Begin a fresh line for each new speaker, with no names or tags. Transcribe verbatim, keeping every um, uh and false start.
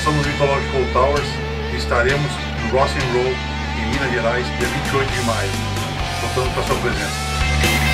somos o Mythological Towers e estaremos no Rock and Roll em Minas Gerais, dia vinte e oito de maio. Contamos com a sua presença.